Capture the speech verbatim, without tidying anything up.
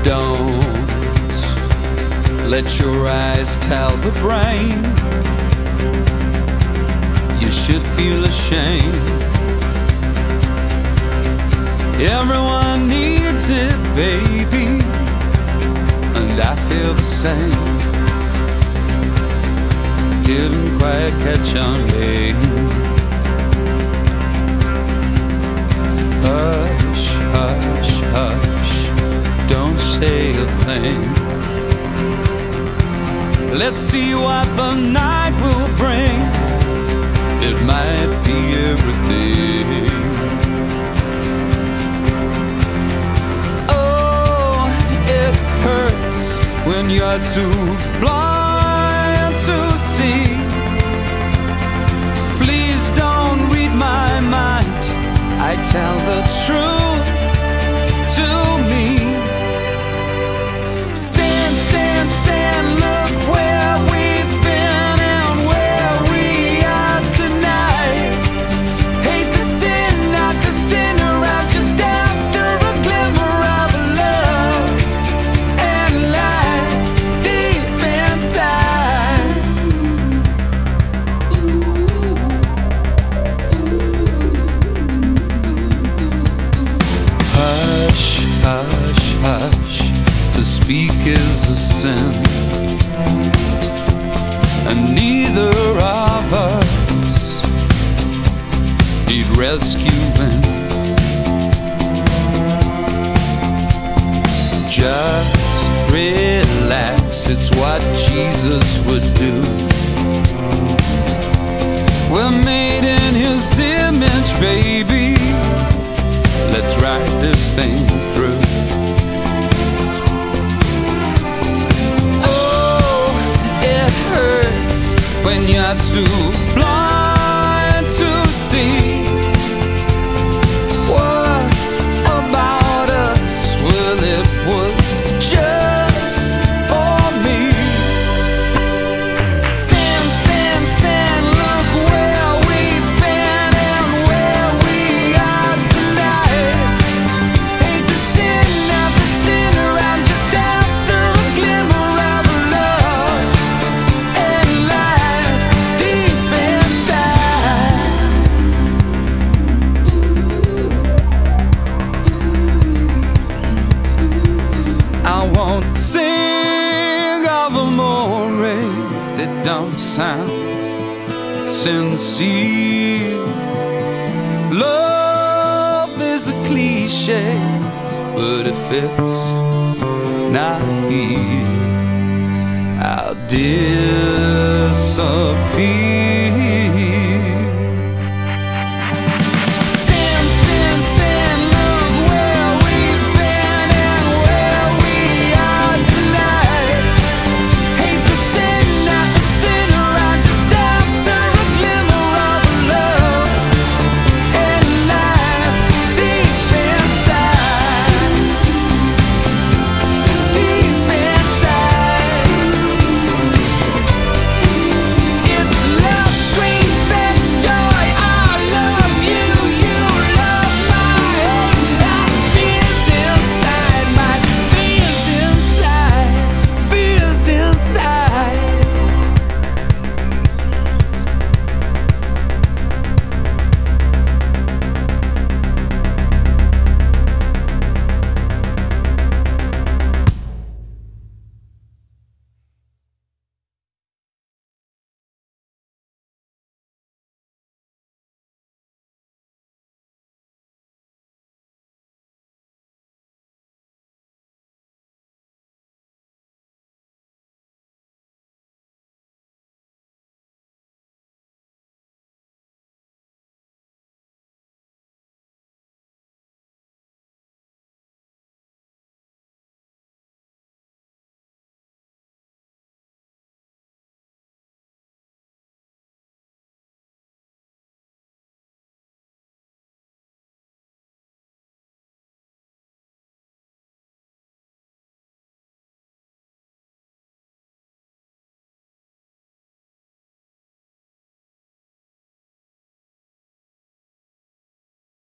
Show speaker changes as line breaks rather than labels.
Don't let your eyes tell the brain you should feel ashamed. Everyone needs it, baby, and I feel the same. Didn't quite catch on, babe. Hush, hush, hush, don't say a thing. Let's see what the night will bring. It might be everything. Oh, it hurts when you're too blind to see. Please don't read my mind, I tell the truth to me. Sin, sin, sin, look where we've been and where we are tonight. Hate the sin, not the sinner, I'm just after a glimmer of love and light deep inside. Hush, hush, hush, to speak is a sin, and neither of us need rescuing. Just relax, it's what Jesus would do. We're made in His image, baby. Let's ride this thing through. Oh, it hurts when you're too blind to see. What about us? Well, it was just for me. Sin, sin, sin, look where we've been and where we are tonight. Hate the sin, not the sinner, I'm just after a glimmer of love and light deep inside. I won't sing of amore that don't sound sincere. Love is a cliche, but if it's not here, I'll disappear.